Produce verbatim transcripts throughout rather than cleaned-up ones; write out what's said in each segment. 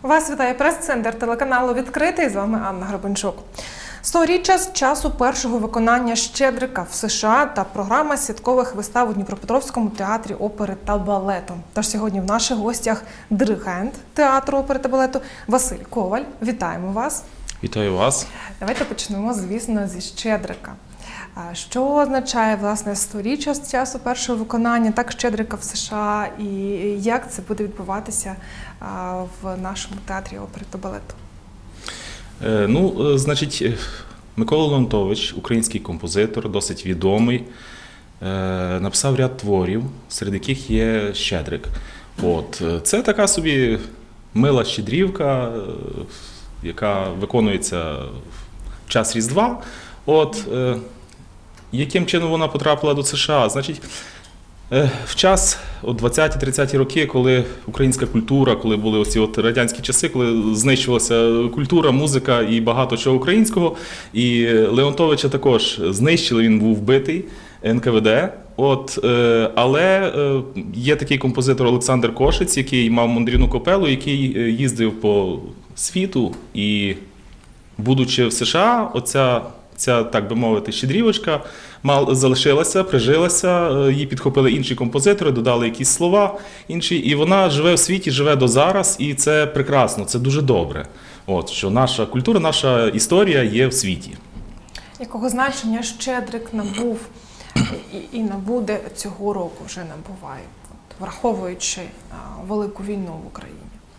Вас вітає прес-центр телеканалу «Відкритий». З вами Анна Гребенчук. Сторіччя з часу першого виконання «Щедрика» в США та програма святкових вистав у Дніпропетровському театрі опери та балету. Тож сьогодні в наших гостях диригент театру опери та балету Василь Коваль. Вітаємо вас. Вітаю вас. Давайте почнемо, звісно, зі «Щедрика». Що означає, власне, сторіччя з часу першого виконання, так, «Щедрика» в США, і як це буде відбуватися в нашому театрі опери та балету? Ну, значить, Микола Леонтович, український композитор, досить відомий, написав ряд творів, серед яких є «Щедрик». От, це така собі мила щедрівка, яка виконується в час Різдва. От, яким чином вона потрапила до США? Значить, в час, у двадцяті-тридцяті роки, коли українська культура, коли були оці от радянські часи, коли знищувалася культура, музика і багато чого українського, і Леонтовича також знищили, він був вбитий ен ка ве де. От, але є такий композитор Олександр Кошиць, який мав мандрівну капелу, який їздив по світу, і, будучи в США, оця Ця, так би мовити, щедрівочка залишилася, прижилася, її підхопили інші композитори, додали якісь слова інші, і вона живе в світі, живе до зараз, і це прекрасно, це дуже добре, от, що наша культура, наша історія є в світі. Якого значення «Щедрик» набув і, і набуде цього року, вже набуває, от, враховуючи а, велику війну в Україні?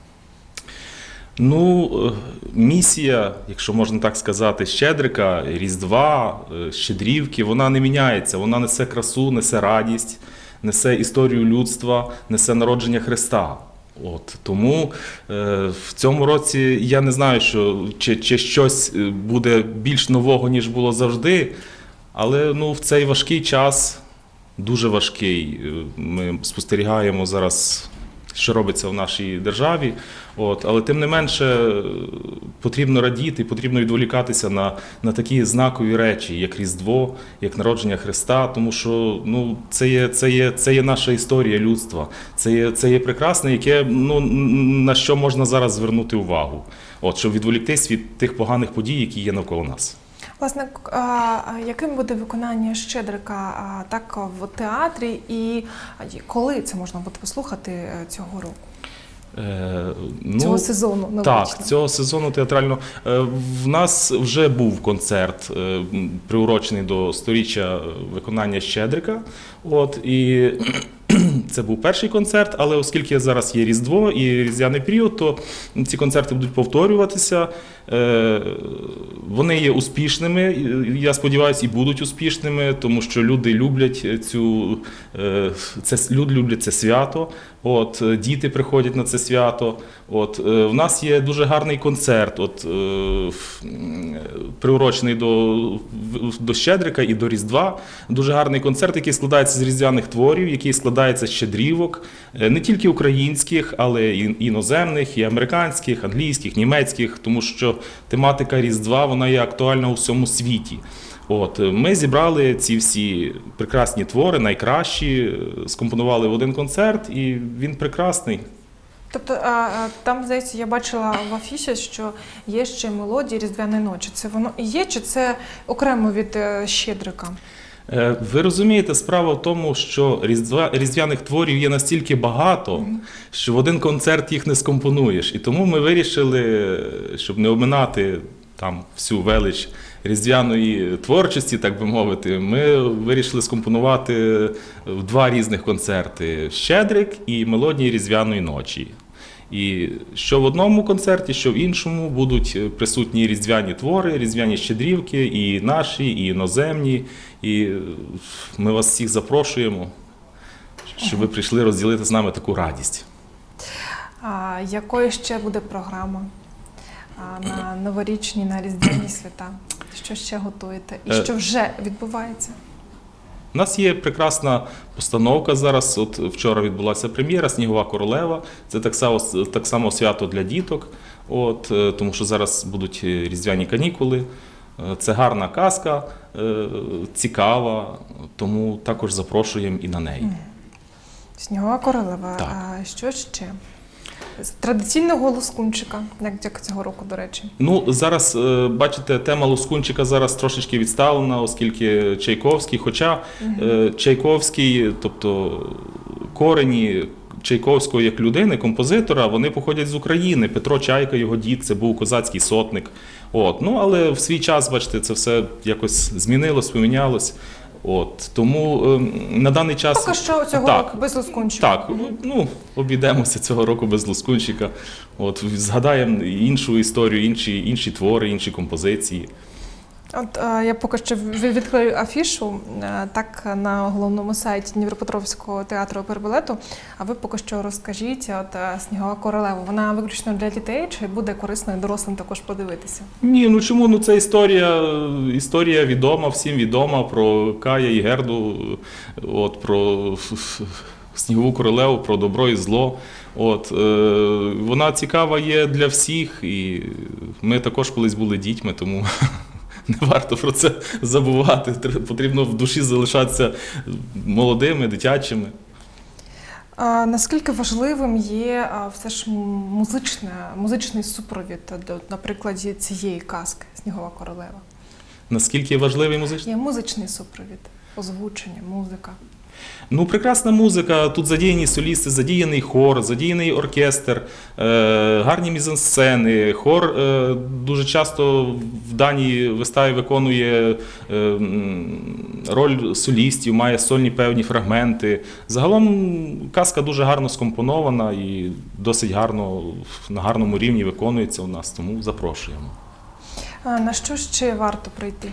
Ну, місія, якщо можна так сказати, Щедрика, Різдва, Щедрівки, вона не міняється. Вона несе красу, несе радість, несе історію людства, несе народження Христа. От, тому е, в цьому році я не знаю, що, чи, чи щось буде більш нового, ніж було завжди, але ну, в цей важкий час, дуже важкий, ми спостерігаємо зараз, що робиться в нашій державі. От, але тим не менше потрібно радіти, потрібно відволікатися на, на такі знакові речі, як Різдво, як народження Христа, тому що ну, це, є, це, є, це є наша історія людства, це є, це є прекрасне, яке, ну, на що можна зараз звернути увагу, от, щоб відволіктись від тих поганих подій, які є навколо нас. Власне, яким буде виконання «Щедрика» так в театрі і коли це можна буде послухати цього року? Е, ну, цього сезону новорічного. Так, цього сезону театрального. В нас вже був концерт, приурочений до сторіччя виконання «Щедрика». От, і це був перший концерт, але оскільки зараз є Різдво і різдвяний період, то ці концерти будуть повторюватися. Вони є успішними, я сподіваюся, і будуть успішними, тому що люди люблять цю, це, люди люблять це свято, от, діти приходять на це свято. От, в нас є дуже гарний концерт, от, приурочений до, до Щедрика і до Різдва. Дуже гарний концерт, який складається з різдвяних творів, який складається з щедрівок, не тільки українських, але і іноземних, і американських, англійських, німецьких, тому що тематика Різдва, вона є актуальна у всьому світі. От, ми зібрали ці всі прекрасні твори, найкращі, скомпонували в один концерт, і він прекрасний. Тобто, там, здається, я бачила в афіші, що є ще мелодії Різдвяної ночі. Це воно і є, чи це окремо від Щедрика? Ви розумієте, справа в тому, що різдвяних творів є настільки багато, mm-hmm. що в один концерт їх не скомпонуєш. І тому ми вирішили, щоб не обминати там всю велич різдвяної творчості, так би мовити, ми вирішили скомпонувати два різних концерти – «Щедрик» і «Мелодії Різдвяної ночі». І що в одному концерті, що в іншому будуть присутні різдвяні твори, різдвяні щедрівки, і наші, і іноземні. І ми вас всіх запрошуємо, щоб ви прийшли розділити з нами таку радість. А якою ще буде програма на новорічні, на різдвяні свята? Що ще готуєте? І що вже відбувається? У нас є прекрасна постановка зараз. От вчора відбулася прем'єра «Снігова королева». Це так само, так само свято для діток, от, тому що зараз будуть різдвяні канікули. Це гарна казка, цікава, тому також запрошуємо і на неї. «Снігова королева». Так. А що ще? з традиційного лоскунчика, як як цього року, до речі? Ну, зараз, е, бачите, тема Лоскунчика зараз трошечки відставлена, оскільки Чайковський, хоча е, Чайковський, тобто корені Чайковського як людини, композитора, вони походять з України. Петро Чайка, його дід, це був козацький сотник. От. Ну, але в свій час, бачите, це все якось змінилось, помінялось. От. Тому е, на даний час... Поки що цього так, року без лоскунчика. Так, ну, обійдемося цього року без Лоскунчика. От, згадаємо іншу історію, інші, інші твори, інші композиції. От е, я поки що в- відкрию афішу, е, так на головному сайті Дніпропетровського театру опери і балету. А ви поки що розкажіть, от е, «Снігова королева», вона виключно для дітей чи буде корисно і дорослим також подивитися? Ні, ну чому? Ну це історія, історія відома, всім відома про Кая і Герду, от, про Снігову королеву, про добро і зло. От, е, вона цікава є для всіх, і ми також колись були дітьми, тому не варто про це забувати. Тр- Потрібно в душі залишатися молодими, дитячими. А наскільки важливим є а, все ж м- музичне, музичний супровід, до, на прикладі цієї казки «Снігова королева»? Наскільки важливий музичний? Є музичний супровід, озвучення, музика. Ну, прекрасна музика, тут задіяні солісти, задіяний хор, задіяний оркестр, е, гарні мізансцени. Хор е, дуже часто в даній виставі виконує е, м, роль солістів, має сольні певні фрагменти. Загалом казка дуже гарно скомпонована і досить гарно, на гарному рівні виконується у нас, тому запрошуємо. А на що ще варто прийти?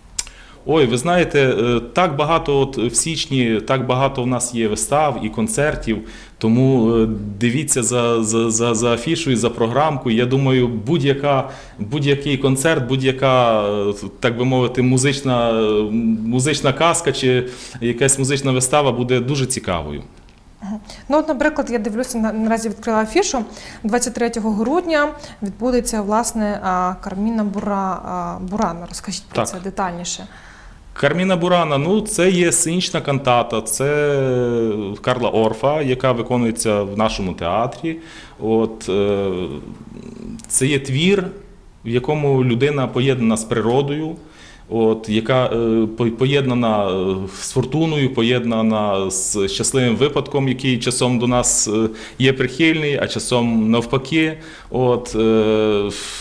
Ой, ви знаєте, е, так багато от в січні, так багато в нас є вистав і концертів, тому е, дивіться за, за, за, за афішою, за програмкою. Я думаю, будь-яка, будь-який концерт, будь-яка, е, так би мовити, музична, е, музична казка чи якась музична вистава буде дуже цікавою. Ну, от, наприклад, я дивлюся, на- наразі відкрила афішу. двадцять третього грудня відбудеться, власне, а, Карміна Бура, а, Бурана. Розкажіть про Так. це детальніше. Карміна Бурана, ну це є сценічна кантата, це Карла Орфа, яка виконується в нашому театрі. От, е, це є твір, в якому людина поєднана з природою, от, яка е, по- поєднана е, з фортуною, поєднана з щасливим випадком, який часом до нас е, є прихильний, а часом навпаки. От, е, ф-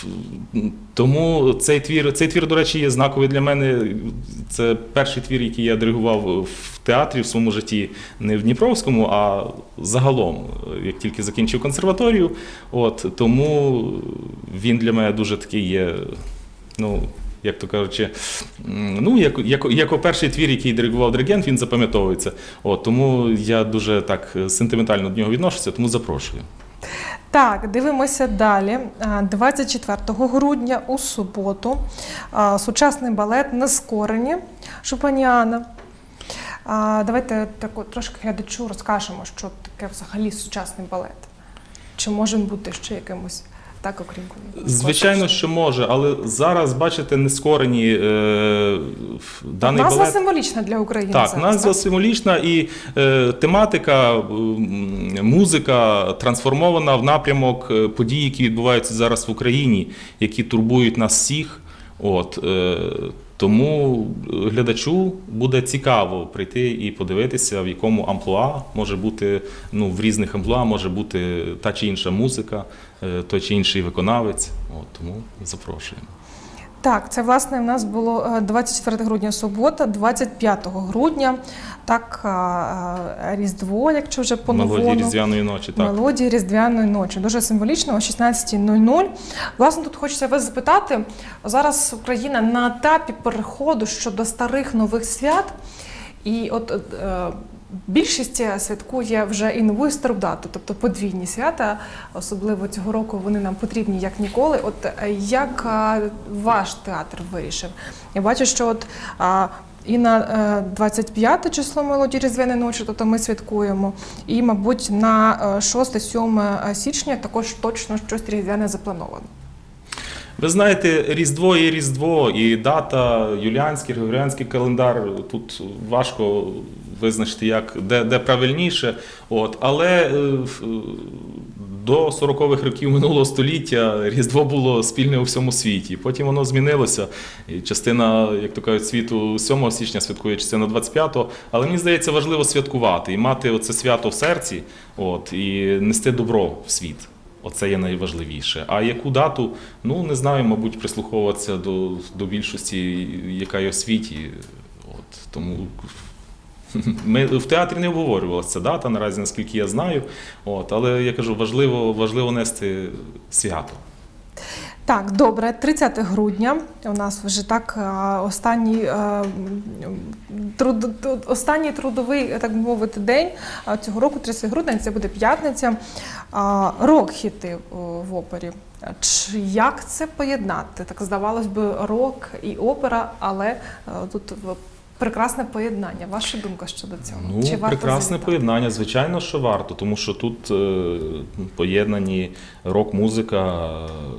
тому цей твір, цей твір, до речі, є знаковий для мене. Це перший твір, який я диригував в театрі в своєму житті, не в Дніпровському, а загалом, як тільки закінчив консерваторію. От, тому він для мене дуже такий є, ну, як то кажучи, м, ну, як, як, як перший твір, який диригував диригент, він запам'ятовується. От, тому я дуже так сентиментально до нього відношуся, тому запрошую. Так, дивимося далі. А, двадцять четвертого грудня у суботу а, сучасний балет «Нескорені» Шопеніана. А, Давайте так от трошки глядачу розкажемо, що таке взагалі сучасний балет. Чи може він бути ще якимось, так, окрім Звичайно, класичного? що може, але зараз, бачите, нескорені е, даний Назва балет. символічна для України Так, зараз, назва символічна і е, тематика, м, музика трансформована в напрямок е, подій, які відбуваються зараз в Україні, які турбують нас всіх. От, е, тому глядачу буде цікаво прийти і подивитися, в якому амплуа може бути, ну, в різних амплуа може бути та чи інша музика, е, той чи інший виконавець. От, тому запрошуємо. Так, це, власне, в нас було е, двадцять четвертого грудня субота, двадцять п'ятого грудня, так, е, е, Різдво, якщо вже по-новому. Мелодії різдвяної ночі, так. Мелодії Різдвяної ночі. Дуже символічно, о шістнадцятій нуль нуль. Власне, тут хочеться вас запитати, зараз Україна на етапі переходу щодо старих нових свят, і от е, більшість святкує вже і нову, і стару дату, тобто подвійні свята, особливо цього року вони нам потрібні як ніколи. От е, як е, ваш театр вирішив? Я бачу, що от е, і на е, двадцять п'яте число «Мелодії Різдвяної ночі», тобто ми святкуємо, і, мабуть, на е, шосте-сьоме січня також точно щось різдвяне заплановано. Ви знаєте, Різдво є Різдво, і дата, юліанський, григоріанський календар, тут важко визначити, як, де, де правильніше. От. Але е, до сорокових років минулого століття Різдво було спільне у всьому світі. Потім воно змінилося. І частина, як то кажуть, світу сьомого січня святкує, частина двадцять п'ятого. Але мені здається, важливо святкувати і мати оце свято в серці, от, і нести добро в світ. Оце є найважливіше. А яку дату, ну не знаю, мабуть, прислуховуватися до, до більшості, яка є в світі. От, тому ми в театрі не обговорювалася ця дата, наразі, наскільки я знаю. От, але я кажу, важливо, важливо нести свято. Так, добре, тридцяте грудня у нас вже так останній, труд, останній трудовий, так би мовити, день цього року, тридцяте грудня, це буде п'ятниця, рок-хіти в опері. Чи як це поєднати? Так, здавалось би, рок і опера, але тут прекрасне поєднання. Ваша думка щодо цього? Ну, Чи варто прекрасне завітати? поєднання, звичайно, що варто, тому що тут е, поєднані рок-музика,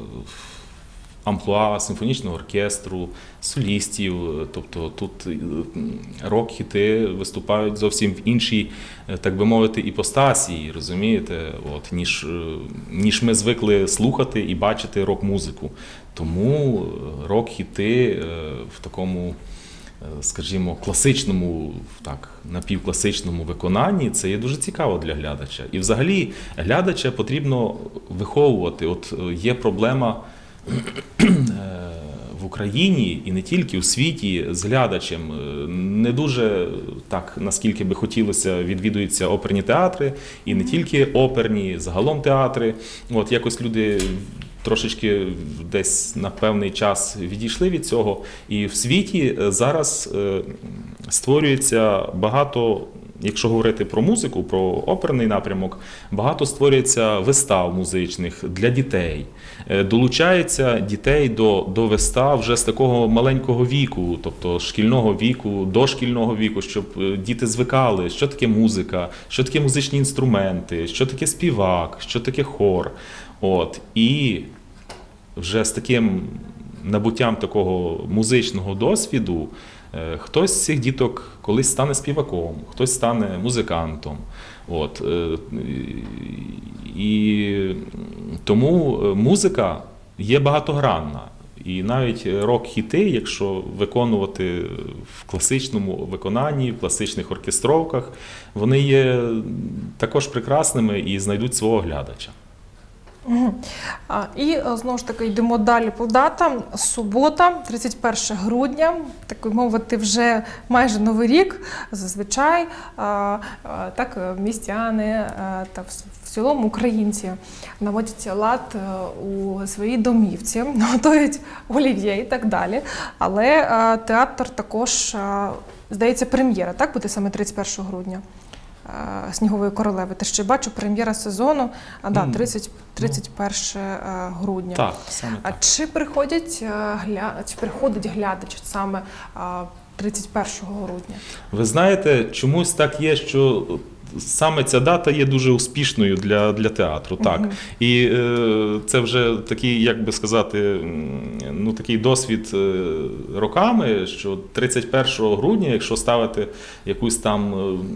амплуа симфонічного оркестру, солістів, тобто тут рок-хіти виступають зовсім в іншій, так би мовити, іпостасії, розумієте, от, ніж, ніж ми звикли слухати і бачити рок-музику. Тому рок-хіти в такому, скажімо, класичному, так, напівкласичному виконанні, це є дуже цікаво для глядача. І взагалі глядача потрібно виховувати. От є проблема в Україні і не тільки у світі з глядачем. Не дуже так, наскільки би хотілося, відвідуються оперні театри, і не тільки оперні, загалом театри. От якось люди трошечки десь на певний час відійшли від цього. І в світі зараз створюється багато, якщо говорити про музику, про оперний напрямок, багато створюється вистав музичних для дітей. Долучається дітей до, до вистав вже з такого маленького віку, тобто шкільного віку, дошкільного віку, щоб діти звикали, що таке музика, що таке музичні інструменти, що таке співак, що таке хор. От. І вже з таким набуттям такого музичного досвіду хтось з цих діток колись стане співаком, хтось стане музикантом. От. І тому музика є багатогранна. І навіть рок-хіти, якщо виконувати в класичному виконанні, в класичних оркестровках, вони є також прекрасними і знайдуть свого глядача. Угу. А, і знову ж таки йдемо далі по датам. Субота, тридцять перше грудня, так би мовити, вже майже Новий рік. Зазвичай а, а, так містяни а, та в цілому українці наводять лад у своїй домівці, готують олів'є і так далі. Але а, театр також, а, здається, прем'єра, так буде саме тридцять першого грудня? «Снігової королеви». Те, що я бачу, прем'єра сезону, а, да, тридцять, тридцять перше грудня. Так, саме так. А чи приходять, гля... чи приходить глядач саме тридцять першого грудня? Ви знаєте, чомусь так є, що саме ця дата є дуже успішною для, для театру. Так. Угу. І е, це вже такий, як би сказати, ну, такий досвід роками, що тридцять першого грудня, якщо ставити якусь там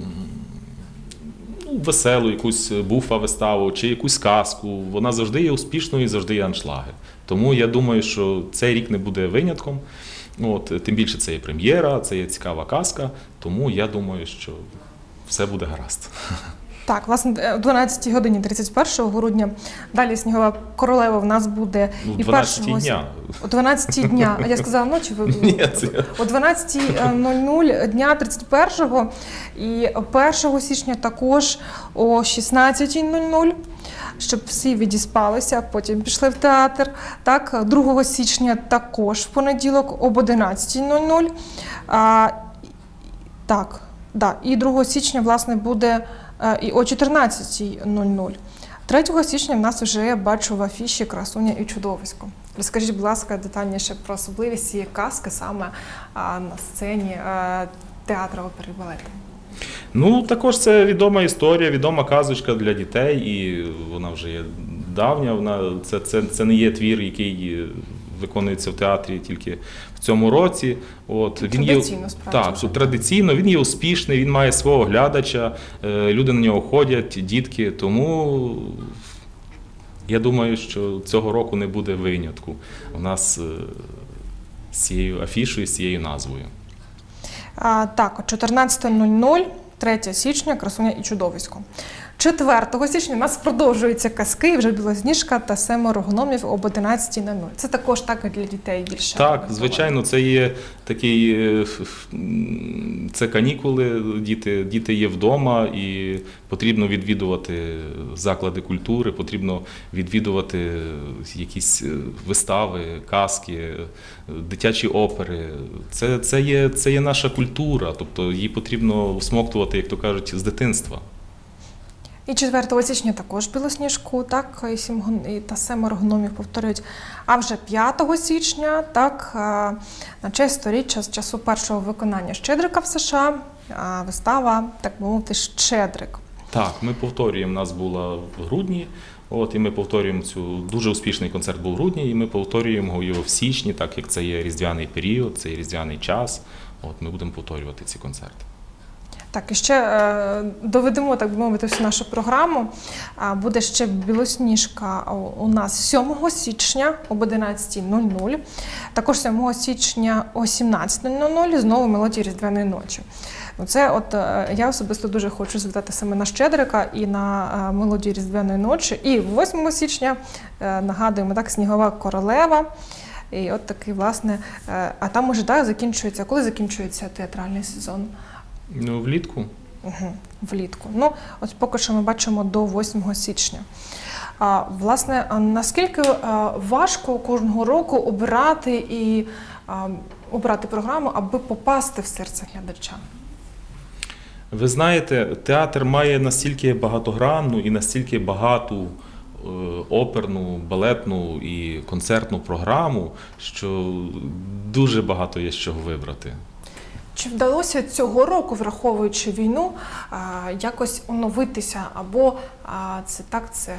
веселу, якусь буфа-виставу чи якусь казку, вона завжди є успішною і завжди є аншлаги. Тому я думаю, що цей рік не буде винятком. От, тим більше це є прем'єра, це є цікава казка, тому я думаю, що все буде гаразд. Так, власне, о дванадцятій годині тридцять першого грудня. Далі «Снігова королева» в нас буде і першого дня. О дванадцятій дня. А я сказала ночі? Ви... Ні, це... О дванадцятій нуль нуль дня тридцять першого і першого січня також о шістнадцятій нуль нуль, щоб всі відіспалися, потім пішли в театр. Так, другого січня також в понеділок об одинадцятій нуль нуль. А, так, да, і другого січня, власне, буде і о чотирнадцятій нуль нуль. третього січня в нас вже, я бачу, в афіші «Красуня і чудовисько». Розкажіть, будь ласка, детальніше про особливість цієї казки саме на сцені театру опери і балету. Ну, також це відома історія, відома казочка для дітей, і вона вже є давня. Вона, це, це, це не є твір, який виконується в театрі тільки в цьому році. От, він традиційно, є, справді. Так, традиційно, він є успішний, він має свого глядача, люди на нього ходять, дітки, тому Я думаю, що цього року не буде винятку у нас е, з цією афішою, з цією назвою. А, так, о чотирнадцята нуль нуль, третього січня, «Красуня і чудовисько». четвертого січня у нас продовжуються казки, вже «Білосніжка» та «Семеро гномів» об одинадцятій нуль нуль. Це також так і для дітей більше. Так, звичайно, це є такий, е, це канікули, діти, діти є вдома і потрібно відвідувати заклади культури, потрібно відвідувати якісь вистави, казки, дитячі опери. Це, це, є, це є наша культура, тобто її потрібно всмоктувати, як то кажуть, з дитинства. І четвертого січня також «Білосніжку», так, і сім гон- і та «Семеро гномів» повторюють. А вже п'ятого січня, так, а, на честь сторіччя з часу першого виконання «Щедрика» в США, а, вистава, так би мовити, «Щедрик». Так, ми повторюємо, у нас була в грудні, от, і ми повторюємо цю, дуже успішний концерт був в грудні, і ми повторюємо його в січні, так як це є різдвяний період, це є різдвяний час, от, ми будемо повторювати ці концерти. Так, і ще е, доведемо, так би мовити, всю нашу програму. А, буде ще «Білосніжка» у, у нас сьомого січня об одинадцятій нуль нуль. Також сьомого січня о сімнадцятій нуль нуль знову «Мелодії Різдвяної ночі». Ну, це от е, я особисто дуже хочу звітати саме на «Щедрика» і на е, «Мелодії Різдвяної ночі». І восьмого січня, е, нагадуємо, так, «Снігова королева». І от такий, власне, е, а там уже, так, закінчується, коли закінчується театральний сезон? Ну, влітку. Угу, влітку. Ну, от поки що ми бачимо до восьмого січня. А, власне, а наскільки а, важко кожного року обирати і а, обрати програму, аби попасти в серце глядача? Ви знаєте, театр має настільки багатогранну і настільки багату е, оперну, балетну і концертну програму, що дуже багато є з чого вибрати. Чи вдалося цього року, враховуючи війну, якось оновитися? Або це так, це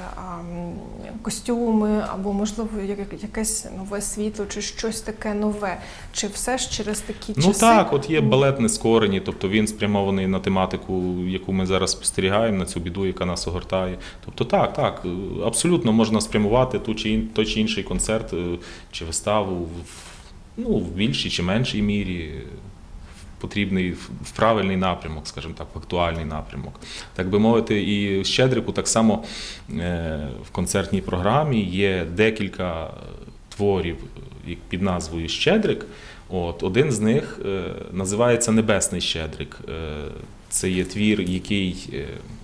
костюми, або, можливо, якесь нове світло, чи щось таке нове? Чи все ж через такі часи? Ну так, от є балет «Нескорені», тобто він спрямований на тематику, яку ми зараз спостерігаємо, на цю біду, яка нас огортає. Тобто так, так, абсолютно можна спрямувати ту чи ін, той чи інший концерт чи виставу в, ну, в більшій чи меншій мірі. Потрібний в правильний напрямок, скажімо так, в актуальний напрямок. Так би мовити, і в «Щедрику» так само в концертній програмі є декілька творів під назвою «Щедрик». От, один з них називається «Небесний Щедрик». Це є твір, який,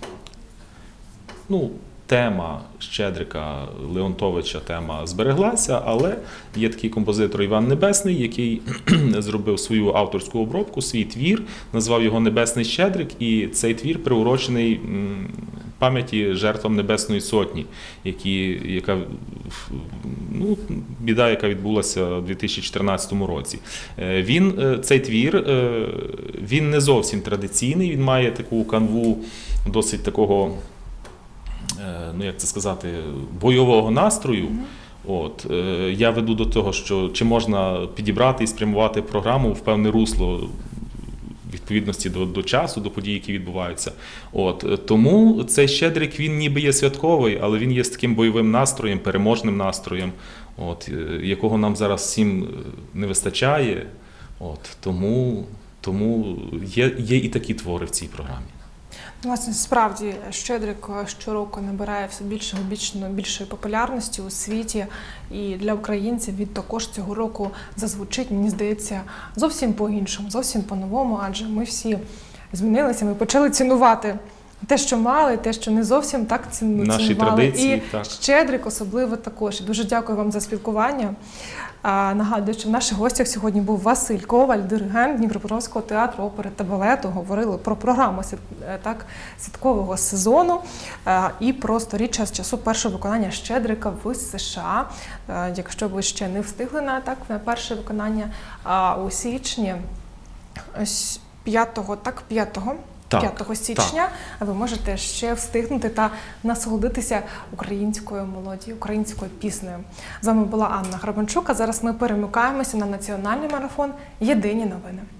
ну, тема Щедрика Леонтовича, тема збереглася, але є такий композитор Іван Небесний, який зробив свою авторську обробку, свій твір, назвав його «Небесний Щедрик», і цей твір приурочений пам'яті жертвам Небесної Сотні, які, яка, ну, біда, яка відбулася у дві тисячі чотирнадцятому році. Він, цей твір, він не зовсім традиційний, він має таку канву досить такого, ну, як це сказати, бойового настрою. Mm-hmm. От, е, я веду до того, що чи можна підібрати і спрямувати програму в певне русло відповідності до, до часу, до подій, які відбуваються. От, тому цей «Щедрик», він ніби є святковий, але він є з таким бойовим настроєм, переможним настроєм, от, е, якого нам зараз всім не вистачає. От, тому тому є, є і такі твори в цій програмі. Власне, справді, «Щедрик» щороку набирає все більшого, більшої популярності у світі, і для українців він також цього року зазвучить, мені здається, зовсім по-іншому, зовсім по-новому, адже ми всі змінилися, ми почали цінувати те, що мали, те, що не зовсім так цінували. Наші традиції, і так. «Щедрик» особливо також. Дуже дякую вам за спілкування. А, нагадую, що в наших гостях сьогодні був Василь Коваль, диригент Дніпропетровського театру опери та балету. Говорили про програму так, святкового сезону а, і про сторіччя з часу першого виконання «Щедрика» в США. А, якщо ви ще не встигли на, так, на перше виконання, а у січні п'ятого, так, п'ятого. п'ятого січня так. Ви можете ще встигнути та насолодитися українською мелодією, українською піснею. З вами була Анна Гребенчук, а зараз ми перемикаємося на національний марафон «Єдині новини».